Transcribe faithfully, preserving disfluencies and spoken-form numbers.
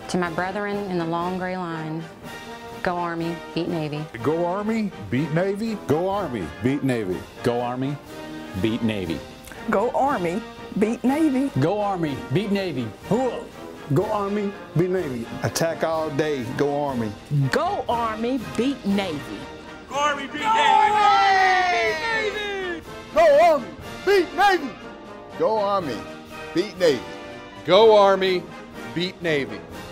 To my brethren in the long gray line, go Army, beat Navy. Go Army, beat Navy. Go Army, beat Navy. Go Army, beat Navy. Go Army, beat Navy. Go Army, beat Navy. Hooah! Go Army, beat Navy. Attack all day, go Army. Go Army, beat Navy. Go Army, beat Navy! Go Army, beat Navy. Go Army, beat Navy. Go Army, beat Navy.